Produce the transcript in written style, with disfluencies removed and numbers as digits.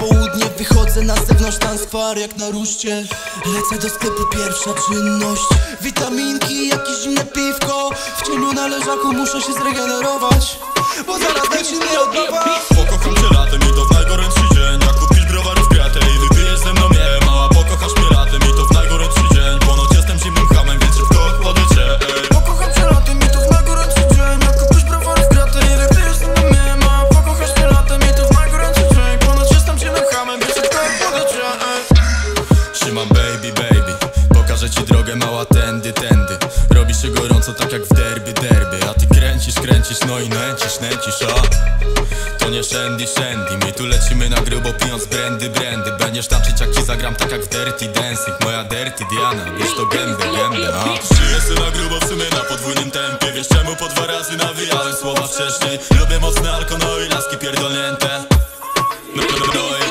południe, wychodzę na zewnątrz, tam skwar jak na ruszcie. Lecę do sklepu, pierwsza czynność. Witaminki, jakieś zimne piwko. W cieniu na leżaku muszę się zregenerować, bo zaraz leci mnie od nowa. Pokocham cię latem i to w najgorętszy dzień. Jak kupisz browarów kratę i wypijesz ze mną je. Mała, pokochasz mnie latem i to w najgorętszy dzień. Ponoć jestem zimnym hamem, więc szybko ochłodzę cię. Pokocham cię latem i to w najgorętszy dzień. Jak kupisz browarów kratę i wypijesz ze mną je. Mała, pokochasz mnie latem i to w najgorętszy dzień. Ponoć jestem zimnym hamem, więc szybko ochłodzę cię. Siema baby, baby, pokażę ci drogę, mała, tędy, tędy. Robi się gorąco tak jak w derby, derby. A ty kręcisz, kręcisz, no i nęcisz, nęcisz, a to nie Shandy, Shandy. My tu lecimy na grubo, pijąc brandy, brandy. Będziesz tańczyć jak ci zagram, tak jak w Dirty Dancing. Moja Dirty Diana, wiesz to gębę, gębę, a żyję se na grubo, w sumie na podwójnym tempie. Wiesz czemu po 2 razy nawijałem słowa wcześniej. Lubię mocny alkohol, no i laski pierdolnięte. No